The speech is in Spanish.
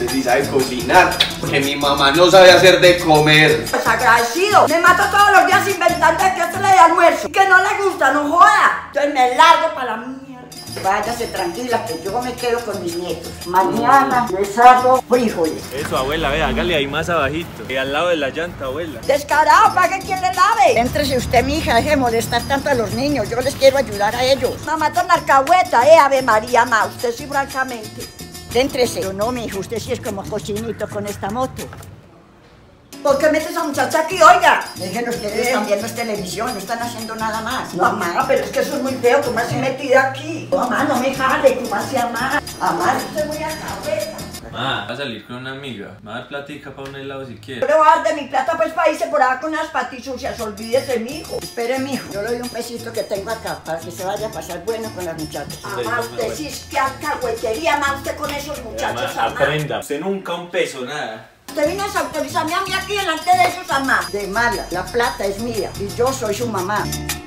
Usted sí sabe cocinar, porque mi mamá no sabe hacer de comer. Pues agradecido. Me mato todos los días inventando que esto le de almuerzo. Y que no le gusta, no joda. Entonces me largo para la mierda. Váyase tranquila que yo me quedo con mis nietos. Mañana les hago frijoles. Eso, abuela, vea, hágale ahí más abajito. Al lado de la llanta, abuela. Descarado, pague quien le lave. Éntrese usted, mija, deje de molestar tanto a los niños. Yo les quiero ayudar a ellos. Mamá tan alcahueta, Ave María, ma. Usted sí, francamente. Éntrese. Pero no, mi hijo, usted sí es como cochinito con esta moto. ¿Por qué mete a esa muchacha aquí, oiga? Déjenlos que ellos están viendo televisión, no están haciendo nada más. No, mamá, pero es que eso es muy feo, ¿cómo así metida aquí? No, mamá, no me jale, ¿cómo así, mamá? Mamá, yo estoy muy alcahueta. Ma, va a salir con una amiga. Me va a dar platica para un helado si quiere. Yo le voy a dar de mi plata pues para irse por acá con unas patis sucias, olvídese, mijo. Espere, mijo, yo le doy un pesito que tengo acá para que se vaya a pasar bueno con las muchachas. Mamá, usted sí es que alcahuetería, mamá, usted con esos muchachos, mamá. Aprenda. Usted nunca un peso, nada. Usted vino a desautorizarme a mí aquí delante de esos, mamá. De mala, la plata es mía y yo soy su mamá.